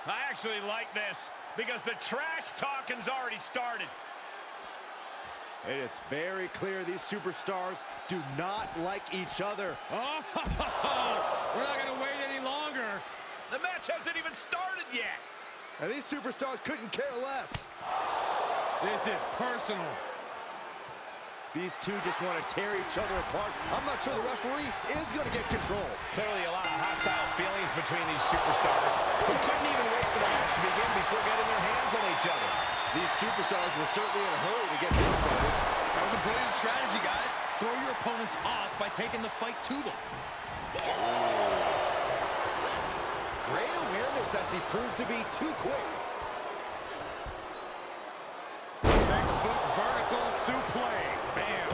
I actually like this because the trash talking's already started. It is very clear these superstars do not like each other. Oh, we're not going to wait any longer. The match hasn't even started yet. And these superstars couldn't care less. This is personal. These two just want to tear each other apart. I'm not sure the referee is going to get control. Clearly a lot of hostile feelings between these superstars who couldn't even wait for the match to begin before getting their hands on each other. These superstars were certainly in a hurry to get this started. That was a brilliant strategy, guys. Throw your opponents off by taking the fight to them. Great awareness as she proves to be too quick. Textbook vertical suplex. Bam.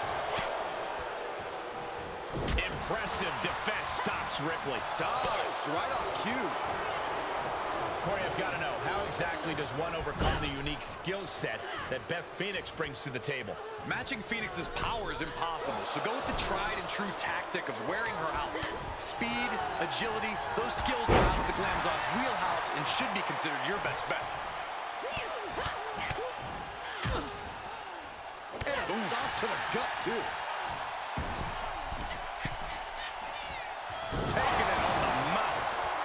Impressive defense stops Ripley. Dodged right on cue. Corey, I've got to know, how exactly does one overcome the unique skill set that Beth Phoenix brings to the table? Matching Phoenix's power is impossible, so go with the tried and true tactic of wearing her out. Speed, agility, those skills are out of the Glamazon's wheelhouse and should be considered your best bet. And a stop to the gut, too. Taking it on the mouth.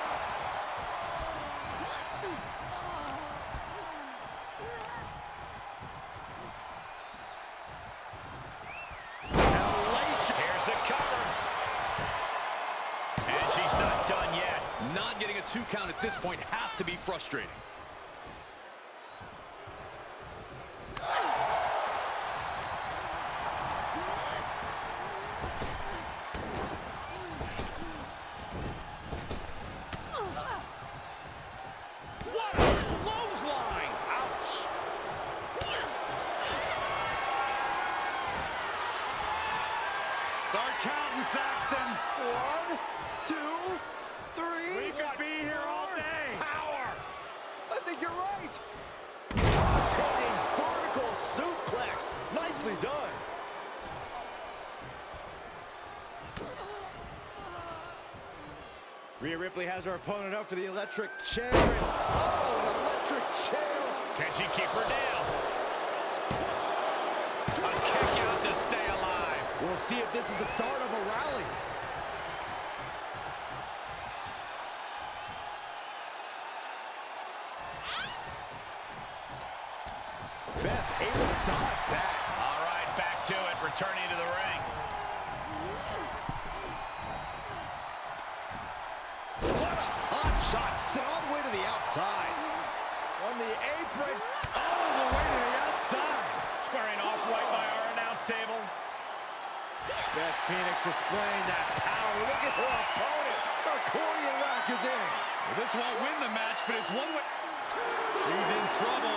Here's the cover. And she's not done yet. Not getting a 2 count at this point has to be frustrating. What a clothesline! Ouch! Start counting, Saxton. 1, 2, 3. We could be here all day. Power! I think you're right. Rotating vertical suplex. Nicely done. Rhea Ripley has her opponent up for the electric chair. Oh, an electric chair. Can she keep her down? A kick out to stay alive. We'll see if this is the start of a rally. Beth able to dodge that. All right, back to it, returning to the ring. What a hot shot. Sent all the way to the outside. On the apron. All the way to the outside. Squaring off right by our announce table. Beth Phoenix displaying that power. Look at her opponent. Accordion rack is in. Well, this won't win the match, but it's one way. She's in trouble.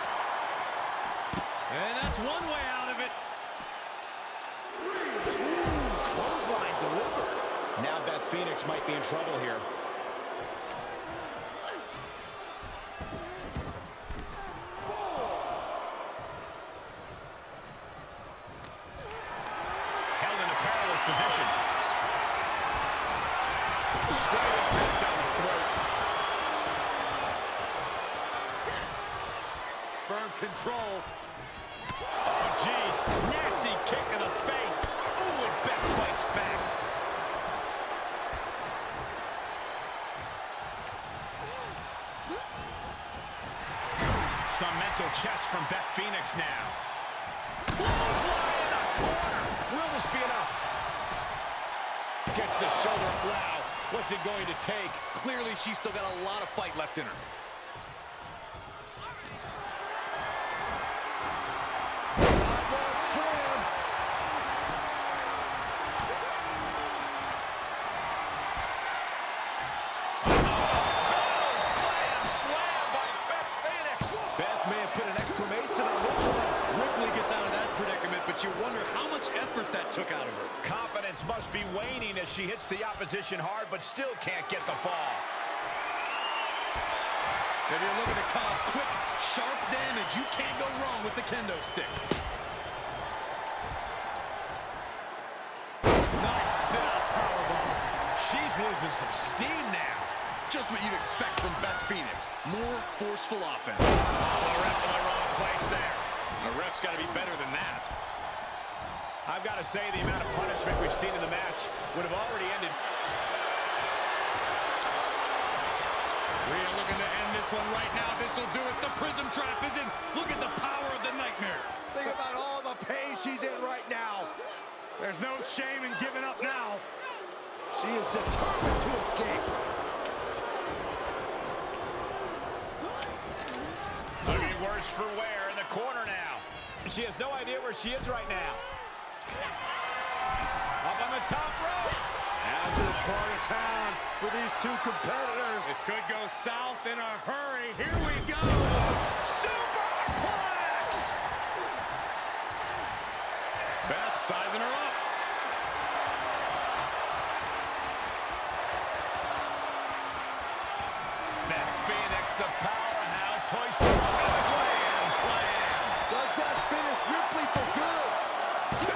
And that's one way out of it. Clothesline delivered. Now Beth Phoenix might be in trouble here. Held in a perilous position. Straight impact down the throat. Firm control. Oh, jeez. Nasty kick in the face. Ooh, and Beth fights back. Some mental chess from Beth Phoenix now. Clothesline in the corner. Will this be enough? Gets the shoulder up. Wow. What's it going to take? Clearly, she's still got a lot of fight left in her. Sidewalk slam. Bam! Slam by Beth Phoenix. Beth may have put an exclamation on this one. Ripley gets out of that predicament, but you wonder how much effort that took out of her. Confidence must be waning as she hits the opposition hard, but still can't get the fall. If you're looking to cause quick, sharp damage, you can't go wrong with the kendo stick. Nice sit-up powerbomb. She's losing some steam now. Just what you'd expect from Beth Phoenix. More forceful offense. Oh, the ref in the wrong place there. The ref's got to be better than that. I've got to say, the amount of punishment we've seen in the match would have already ended. Rhea looking to end this one right now. This will do it. The Prism Trap is in. Look at the power of the Nightmare. Think about all the pain she's in right now. There's no shame in giving up now. She is determined to escape. Looking worse for wear in the corner now. She has no idea where she is right now. Up on the top rope. Out to this part of town for these two competitors. This could go south in a hurry. Here we go. Superplex! Beth sizing her up. Beth Phoenix, the powerhouse, hoists her up in the Glam Slam. Does that finish Ripley for good? 2.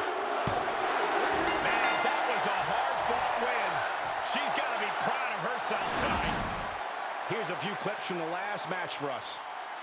Man, that was a hard-fought win. She's got to be proud of herself tonight. Here's a few clips from the last match for us.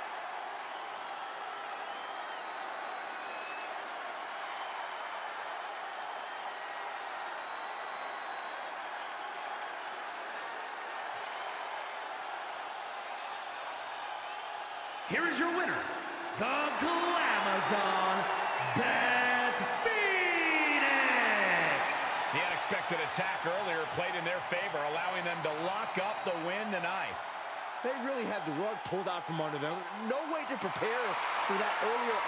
Here is your winner, the Glamazon, Beth Phoenix. The unexpected attack earlier played in their favor, allowing them to lock up the win tonight. They really had the rug pulled out from under them. No way to prepare for that earlier